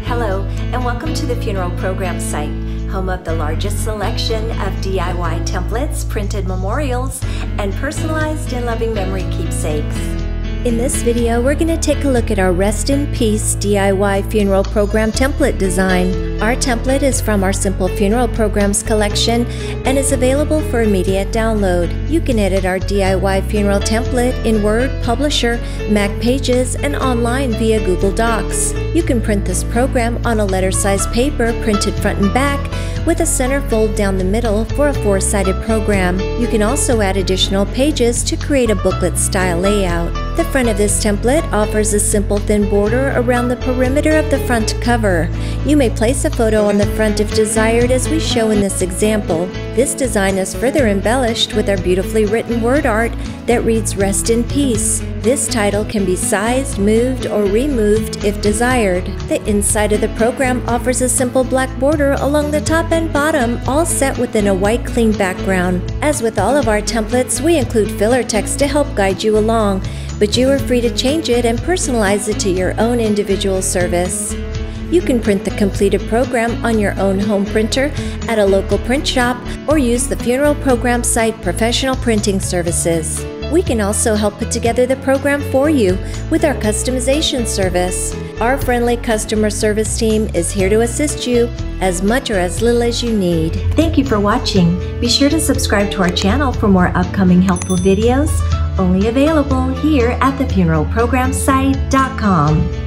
Hello, and welcome to the Funeral Program site, home of the largest selection of DIY templates, printed memorials, and personalized and loving memory keepsakes. In this video, we're going to take a look at our Rest in Peace DIY Funeral Program template design. Our template is from our Simple Funeral Programs collection and is available for immediate download. You can edit our DIY funeral template in Word, Publisher, Mac Pages, and online via Google Docs. You can print this program on a letter-sized paper printed front and back with a center fold down the middle for a four-sided program. You can also add additional pages to create a booklet-style layout. The front of this template offers a simple thin border around the perimeter of the front cover. You may place a photo on the front if desired, as we show in this example. This design is further embellished with our beautifully written word art that reads "Rest in Peace." This title can be sized, moved, or removed if desired. The inside of the program offers a simple black border along the top and bottom, all set within a white clean background. As with all of our templates, we include filler text to help guide you along, but you are free to change it and personalize it to your own individual service. You can print the completed program on your own home printer at a local print shop or use the Funeral Program site professional printing services. We can also help put together the program for you with our customization service. Our friendly customer service team is here to assist you as much or as little as you need. Thank you for watching. Be sure to subscribe to our channel for more upcoming helpful videos, only available here at thefuneralprogramsite.com.